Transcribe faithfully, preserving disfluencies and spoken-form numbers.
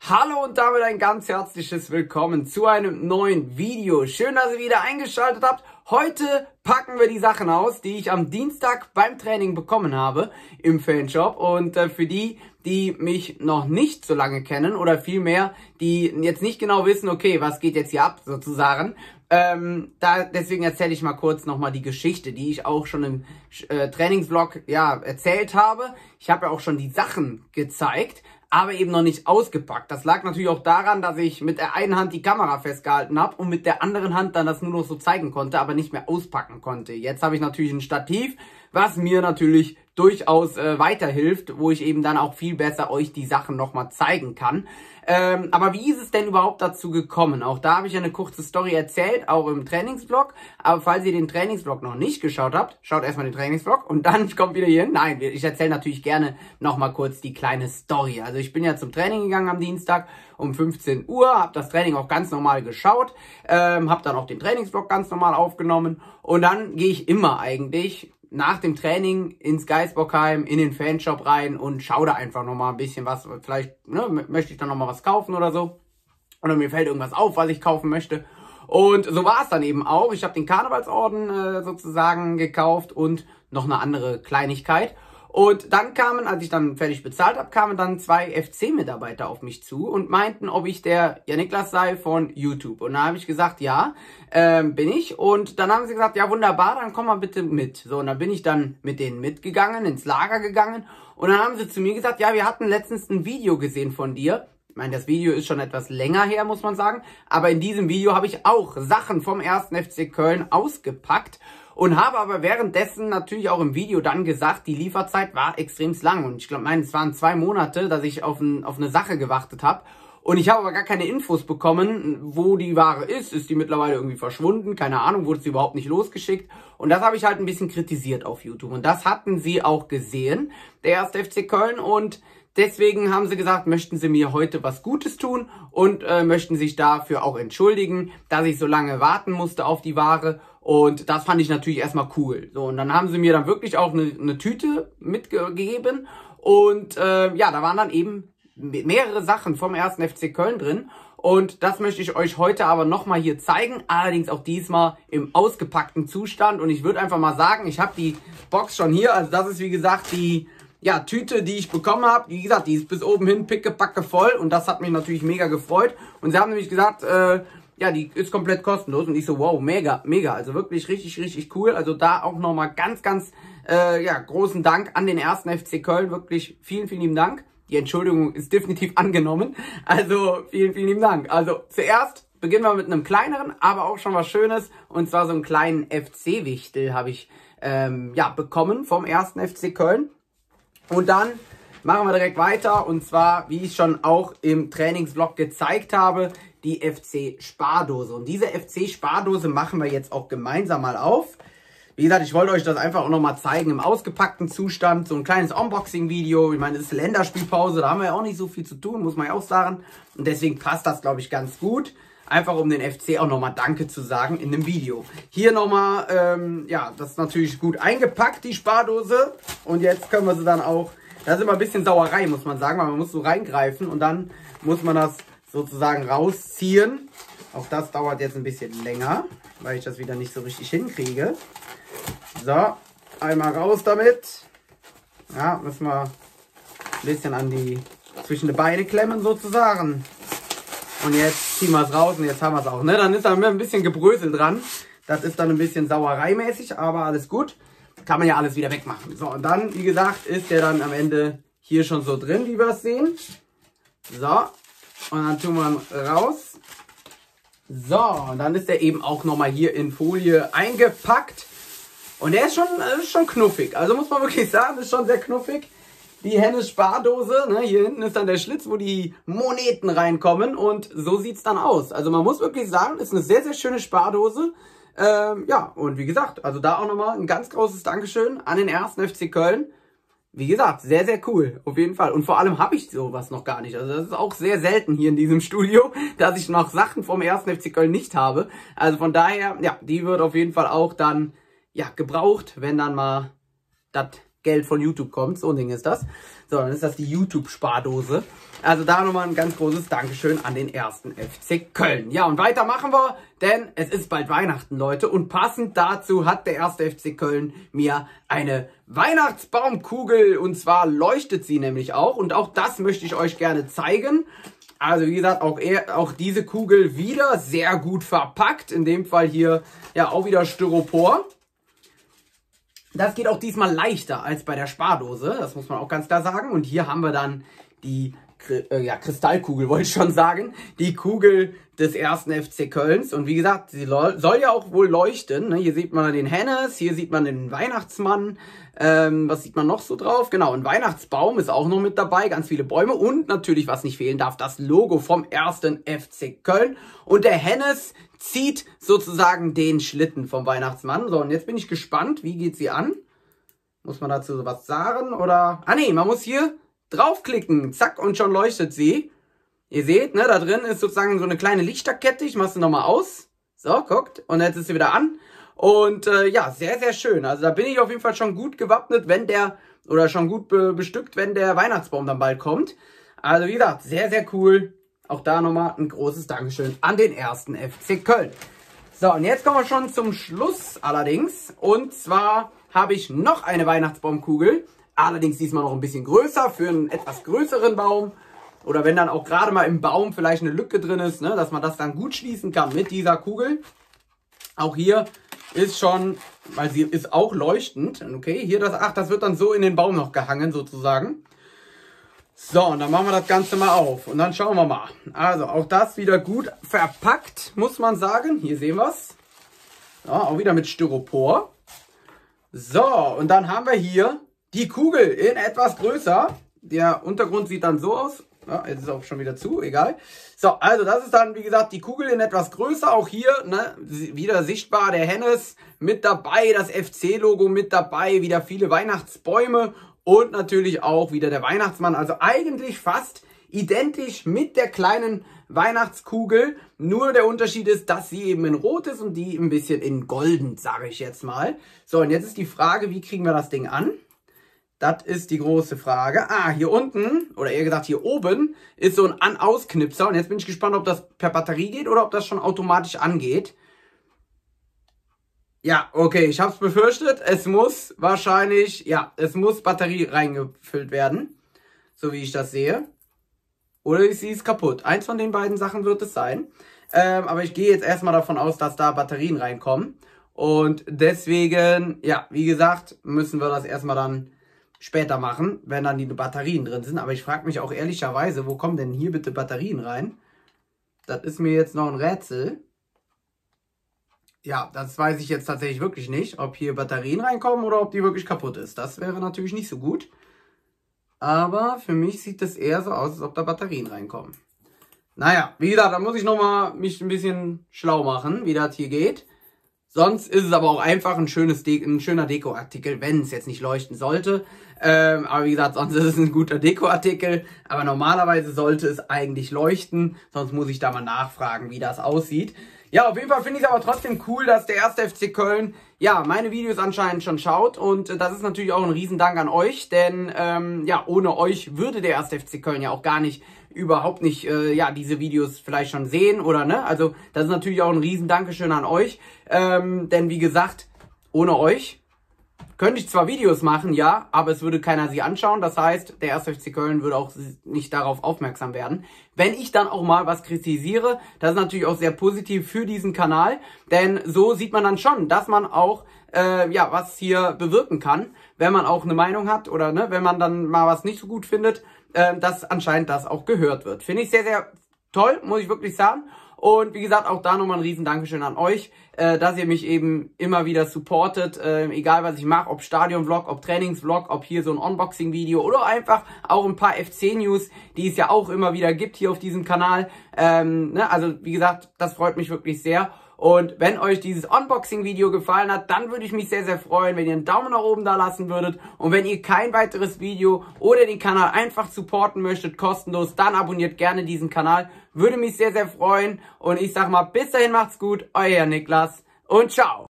Hallo und damit ein ganz herzliches Willkommen zu einem neuen Video. Schön, dass ihr wieder eingeschaltet habt. Heute packen wir die Sachen aus, die ich am Dienstag beim Training bekommen habe im Fanshop. Und äh, für die, die mich noch nicht so lange kennen oder vielmehr, die jetzt nicht genau wissen, okay, was geht jetzt hier ab sozusagen, ähm, da deswegen erzähle ich mal kurz nochmal die Geschichte, die ich auch schon im äh, Trainingsvlog ja erzählt habe. Ich habe ja auch schon die Sachen gezeigt, aber eben noch nicht ausgepackt. Das lag natürlich auch daran, dass ich mit der einen Hand die Kamera festgehalten habe und mit der anderen Hand dann das nur noch so zeigen konnte, aber nicht mehr auspacken konnte. Jetzt habe ich natürlich ein Stativ, was mir natürlich durchaus äh, weiterhilft, wo ich eben dann auch viel besser euch die Sachen nochmal zeigen kann. Ähm, aber wie ist es denn überhaupt dazu gekommen? Auch da habe ich eine kurze Story erzählt, auch im Trainingsvlog. Aber falls ihr den Trainingsvlog noch nicht geschaut habt, schaut erstmal den Trainingsvlog und dann kommt wieder hier hin. Nein, ich erzähle natürlich gerne nochmal kurz die kleine Story. Also ich bin ja zum Training gegangen am Dienstag um fünfzehn Uhr, habe das Training auch ganz normal geschaut, ähm, habe dann auch den Trainingsvlog ganz normal aufgenommen und dann gehe ich immer eigentlich nach dem Training ins Geisbockheim, in den Fanshop rein und schaue da einfach nochmal ein bisschen was. Vielleicht ne, möchte ich dann nochmal was kaufen oder so. Oder mir fällt irgendwas auf, was ich kaufen möchte. Und so war es dann eben auch. Ich habe den Karnevalsorden äh, sozusagen gekauft und noch eine andere Kleinigkeit. Und dann kamen, als ich dann fertig bezahlt habe, kamen dann zwei F C-Mitarbeiter auf mich zu und meinten, ob ich der ja Niklas sei von YouTube. Und da habe ich gesagt, ja, ähm, bin ich. Und dann haben sie gesagt, ja wunderbar, dann komm mal bitte mit. So, und dann bin ich dann mit denen mitgegangen, ins Lager gegangen. Und dann haben sie zu mir gesagt, ja, wir hatten letztens ein Video gesehen von dir. Ich meine, das Video ist schon etwas länger her, muss man sagen. Aber in diesem Video habe ich auch Sachen vom ersten F C Köln ausgepackt. Und habe aber währenddessen natürlich auch im Video dann gesagt, die Lieferzeit war extrem lang. Und ich glaube, meine, es waren zwei Monate, dass ich auf, ein, auf eine Sache gewartet habe. Und ich habe aber gar keine Infos bekommen, wo die Ware ist. Ist die mittlerweile irgendwie verschwunden? Keine Ahnung, wurde sie überhaupt nicht losgeschickt? Und das habe ich halt ein bisschen kritisiert auf YouTube. Und das hatten sie auch gesehen, der erste F C Köln. Und deswegen haben sie gesagt, möchten sie mir heute was Gutes tun und äh, möchten sich dafür auch entschuldigen, dass ich so lange warten musste auf die Ware. Und das fand ich natürlich erstmal cool. So, und dann haben sie mir dann wirklich auch eine, eine Tüte mitgegeben. Und äh, ja, da waren dann eben mehrere Sachen vom ersten F C Köln drin. Und das möchte ich euch heute aber nochmal hier zeigen. Allerdings auch diesmal im ausgepackten Zustand. Und ich würde einfach mal sagen, ich habe die Box schon hier. Also das ist wie gesagt die ja, Tüte, die ich bekommen habe. Wie gesagt, die ist bis oben hin pickepacke voll. Und das hat mich natürlich mega gefreut. Und sie haben nämlich gesagt, äh, ja, die ist komplett kostenlos. Und ich so, wow, mega, mega. Also wirklich richtig, richtig cool. Also da auch nochmal ganz, ganz, äh, ja, großen Dank an den ersten F C Köln. Wirklich vielen, vielen lieben Dank. Die Entschuldigung ist definitiv angenommen. Also vielen, vielen lieben Dank. Also zuerst beginnen wir mit einem kleineren, aber auch schon was Schönes. Und zwar so einen kleinen F C-Wichtel habe ich, ähm, ja, bekommen vom ersten F C Köln. Und dann machen wir direkt weiter. Und zwar, wie ich schon auch im Trainingsvlog gezeigt habe, die F C-Spardose. Und diese F C-Spardose machen wir jetzt auch gemeinsam mal auf. Wie gesagt, ich wollte euch das einfach auch nochmal zeigen im ausgepackten Zustand. So ein kleines Unboxing-Video. Ich meine, das ist Länderspielpause, da haben wir ja auch nicht so viel zu tun, muss man ja auch sagen. Und deswegen passt das, glaube ich, ganz gut. Einfach um den F C auch nochmal Danke zu sagen in dem Video. Hier nochmal, ähm, ja, das ist natürlich gut eingepackt, die Spardose. Und jetzt können wir sie dann auch, das ist immer ein bisschen Sauerei, muss man sagen, weil man muss so reingreifen und dann muss man das sozusagen rausziehen. Auch das dauert jetzt ein bisschen länger, weil ich das wieder nicht so richtig hinkriege. So, einmal raus damit. Ja, müssen wir ein bisschen an die, zwischen die Beine klemmen sozusagen. Und jetzt ziehen wir es raus und jetzt haben wir es auch. Ne? Dann ist da ein bisschen Gebrösel dran. Das ist dann ein bisschen sauereimäßig, aber alles gut. Kann man ja alles wieder wegmachen. So, und dann, wie gesagt, ist der dann am Ende hier schon so drin, wie wir es sehen. So, und dann tun wir ihn raus. So, und dann ist der eben auch nochmal hier in Folie eingepackt. Und der ist schon, ist schon knuffig. Also muss man wirklich sagen, ist schon sehr knuffig. Die Hennes Spardose, ne, hier hinten ist dann der Schlitz, wo die Moneten reinkommen und so sieht's dann aus. Also man muss wirklich sagen, ist eine sehr, sehr schöne Spardose. Ähm, ja, und wie gesagt, also da auch nochmal ein ganz großes Dankeschön an den ersten F C Köln. Wie gesagt, sehr, sehr cool, auf jeden Fall. Und vor allem habe ich sowas noch gar nicht. Also das ist auch sehr selten hier in diesem Studio, dass ich noch Sachen vom ersten F C Köln nicht habe. Also von daher, ja, die wird auf jeden Fall auch dann, ja, gebraucht, wenn dann mal das Geld von YouTube kommt. So ein Ding ist das. So, dann ist das die YouTube-Spardose. Also da nochmal ein ganz großes Dankeschön an den ersten F C Köln. Ja, und weiter machen wir, denn es ist bald Weihnachten, Leute. Und passend dazu hat der erste F C Köln mir eine Weihnachtsbaumkugel, und zwar leuchtet sie nämlich auch. Und auch das möchte ich euch gerne zeigen. Also wie gesagt, auch, er, auch diese Kugel wieder sehr gut verpackt. In dem Fall hier ja auch wieder Styropor. Das geht auch diesmal leichter als bei der Spardose, das muss man auch ganz klar sagen. Und hier haben wir dann die äh, ja, Kristallkugel, wollte ich schon sagen. Die Kugel des ersten F C Kölns. Und wie gesagt, sie soll ja auch wohl leuchten. Ne? Hier sieht man den Hennes, hier sieht man den Weihnachtsmann. Ähm, was sieht man noch so drauf? Genau, ein Weihnachtsbaum ist auch noch mit dabei, ganz viele Bäume. Und natürlich, was nicht fehlen darf, das Logo vom ersten F C Köln. Und der Hennes zieht sozusagen den Schlitten vom Weihnachtsmann. So, und jetzt bin ich gespannt, wie geht sie an? Muss man dazu was sagen? Oder? Ah nee, man muss hier draufklicken. Zack, und schon leuchtet sie. Ihr seht, ne, da drin ist sozusagen so eine kleine Lichterkette. Ich mache sie nochmal aus. So, guckt. Und jetzt ist sie wieder an. Und äh, ja, sehr, sehr schön. Also da bin ich auf jeden Fall schon gut gewappnet, wenn der, oder schon gut be bestückt, wenn der Weihnachtsbaum dann bald kommt. Also wie gesagt, sehr, sehr cool. Auch da nochmal ein großes Dankeschön an den ersten F C Köln. So, und jetzt kommen wir schon zum Schluss allerdings. Und zwar habe ich noch eine Weihnachtsbaumkugel. Allerdings diesmal noch ein bisschen größer, für einen etwas größeren Baum. Oder wenn dann auch gerade mal im Baum vielleicht eine Lücke drin ist, ne, dass man das dann gut schließen kann mit dieser Kugel. Auch hier ist schon, weil sie ist auch leuchtend. Okay, hier das, ach, das wird dann so in den Baum noch gehangen sozusagen. So, und dann machen wir das Ganze mal auf. Und dann schauen wir mal. Also, auch das wieder gut verpackt, muss man sagen. Hier sehen wir es. Ja, auch wieder mit Styropor. So, und dann haben wir hier die Kugel in etwas größer. Der Untergrund sieht dann so aus. Ja, jetzt ist auch schon wieder zu, egal. So, also das ist dann, wie gesagt, die Kugel in etwas größer. Auch hier, ne, wieder sichtbar der Hennes mit dabei, das F C-Logo mit dabei, wieder viele Weihnachtsbäume. Und natürlich auch wieder der Weihnachtsmann. Also eigentlich fast identisch mit der kleinen Weihnachtskugel. Nur der Unterschied ist, dass sie eben in Rot ist und die ein bisschen in Golden, sage ich jetzt mal. So, und jetzt ist die Frage, wie kriegen wir das Ding an? Das ist die große Frage. Ah, hier unten, oder eher gesagt hier oben, ist so ein An-Aus-Knipser. Und jetzt bin ich gespannt, ob das per Batterie geht oder ob das schon automatisch angeht. Ja, okay, ich habe es befürchtet. Es muss wahrscheinlich, ja, es muss Batterie reingefüllt werden. So wie ich das sehe. Oder sie ist kaputt. Eins von den beiden Sachen wird es sein. Ähm, aber ich gehe jetzt erstmal davon aus, dass da Batterien reinkommen. Und deswegen, ja, wie gesagt, müssen wir das erstmal dann später machen, wenn dann die Batterien drin sind. Aber ich frage mich auch ehrlicherweise, wo kommen denn hier bitte Batterien rein? Das ist mir jetzt noch ein Rätsel. Ja, das weiß ich jetzt tatsächlich wirklich nicht, ob hier Batterien reinkommen oder ob die wirklich kaputt ist. Das wäre natürlich nicht so gut. Aber für mich sieht es eher so aus, als ob da Batterien reinkommen. Naja, wie gesagt, da muss ich nochmal mich ein bisschen schlau machen, wie das hier geht. Sonst ist es aber auch einfach ein, schönes De ein schöner Dekoartikel, wenn es jetzt nicht leuchten sollte. Ähm, aber wie gesagt, sonst ist es ein guter Dekoartikel. Aber normalerweise sollte es eigentlich leuchten. Sonst muss ich da mal nachfragen, wie das aussieht. Ja, auf jeden Fall finde ich es aber trotzdem cool, dass der erste F C Köln, ja, meine Videos anscheinend schon schaut. Und äh, das ist natürlich auch ein Riesendank an euch, denn, ähm, ja, ohne euch würde der erste F C Köln ja auch gar nicht, überhaupt nicht, äh, ja, diese Videos vielleicht schon sehen oder, ne? Also, das ist natürlich auch ein Riesendankeschön an euch, ähm, denn wie gesagt, ohne euch könnte ich zwar Videos machen, ja, aber es würde keiner sie anschauen. Das heißt, der erste F C Köln würde auch nicht darauf aufmerksam werden. Wenn ich dann auch mal was kritisiere, das ist natürlich auch sehr positiv für diesen Kanal, denn so sieht man dann schon, dass man auch äh, ja was hier bewirken kann, wenn man auch eine Meinung hat oder ne, wenn man dann mal was nicht so gut findet, äh, dass anscheinend das auch gehört wird. Finde ich sehr, sehr toll, muss ich wirklich sagen. Und wie gesagt, auch da nochmal ein riesen Dankeschön an euch, äh, dass ihr mich eben immer wieder supportet, äh, egal was ich mache, ob Stadion-Vlog, ob Trainings-Vlog, ob hier so ein Unboxing-Video oder einfach auch ein paar F C-News, die es ja auch immer wieder gibt hier auf diesem Kanal. Ähm, ne? Also wie gesagt, das freut mich wirklich sehr. Und wenn euch dieses Unboxing-Video gefallen hat, dann würde ich mich sehr, sehr freuen, wenn ihr einen Daumen nach oben da lassen würdet. Und wenn ihr kein weiteres Video oder den Kanal einfach supporten möchtet, kostenlos, dann abonniert gerne diesen Kanal. Würde mich sehr, sehr freuen. Und ich sag mal, bis dahin macht's gut, euer Niklas und ciao.